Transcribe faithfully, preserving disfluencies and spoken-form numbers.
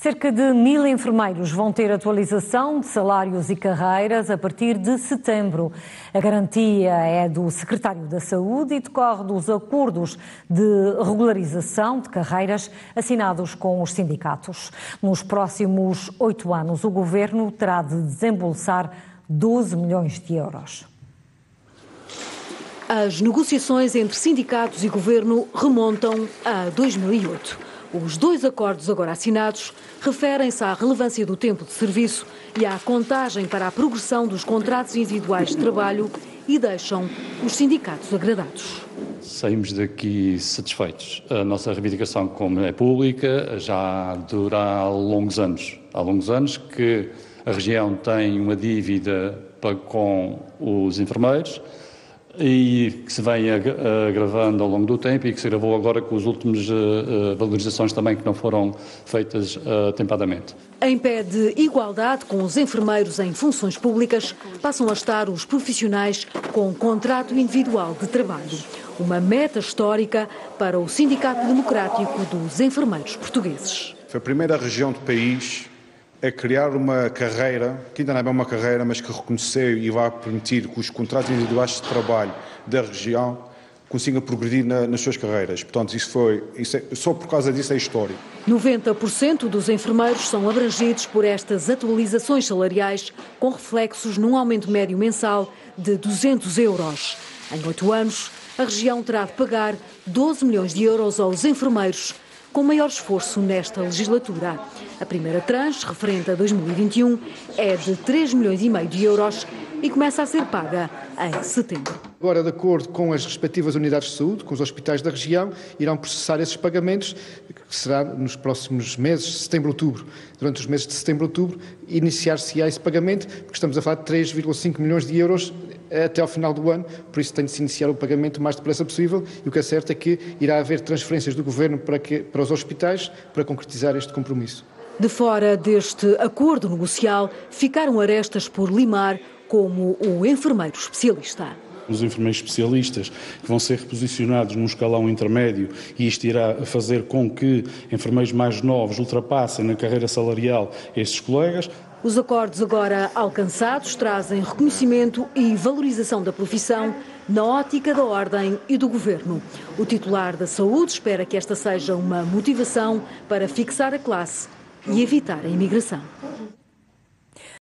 Cerca de mil enfermeiros vão ter atualização de salários e carreiras a partir de setembro. A garantia é do Secretário da Saúde e decorre dos acordos de regularização de carreiras assinados com os sindicatos. Nos próximos oito anos, o Governo terá de desembolsar doze milhões de euros. As negociações entre sindicatos e Governo remontam a dois mil e oito. Os dois acordos agora assinados referem-se à relevância do tempo de serviço e à contagem para a progressão dos contratos individuais de trabalho e deixam os sindicatos agradados. Saímos daqui satisfeitos. A nossa reivindicação, como é pública, já dura há longos anos. Há longos anos que a região tem uma dívida com os enfermeiros e que se vem agravando ao longo do tempo e que se agravou agora com as últimas uh, valorizações também que não foram feitas uh, atempadamente. Em pé de igualdade com os enfermeiros em funções públicas, passam a estar os profissionais com contrato individual de trabalho. Uma meta histórica para o Sindicato Democrático dos Enfermeiros Portugueses. Foi a primeira região do país a criar uma carreira, que ainda não é bem uma carreira, mas que reconheceu e vai permitir que os contratos individuais de trabalho da região consigam progredir na, nas suas carreiras. Portanto, isso foi, isso é, só por causa disso é histórico. noventa por cento dos enfermeiros são abrangidos por estas atualizações salariais, com reflexos num aumento médio mensal de duzentos euros. Em oito anos, a região terá de pagar doze milhões de euros aos enfermeiros, com maior esforço nesta legislatura. A primeira tranche, referente a dois mil e vinte e um, é de três milhões e meio de euros e começa a ser paga em setembro. Agora, de acordo com as respectivas unidades de saúde, com os hospitais da região, irão processar esses pagamentos, que será nos próximos meses, setembro, outubro. Durante os meses de setembro, outubro, iniciar-se-á esse pagamento, porque estamos a falar de três vírgula cinco milhões de euros até ao final do ano, por isso tem de se iniciar o pagamento o mais depressa possível e o que é certo é que irá haver transferências do Governo para, que, para os hospitais para concretizar este compromisso. De fora deste acordo negocial, ficaram arestas por limar, como o enfermeiro especialista. Os enfermeiros especialistas que vão ser reposicionados num escalão intermédio e isto irá fazer com que enfermeiros mais novos ultrapassem na carreira salarial estes colegas. Os acordos agora alcançados trazem reconhecimento e valorização da profissão na ótica da Ordem e do Governo. O titular da Saúde espera que esta seja uma motivação para fixar a classe e evitar a imigração.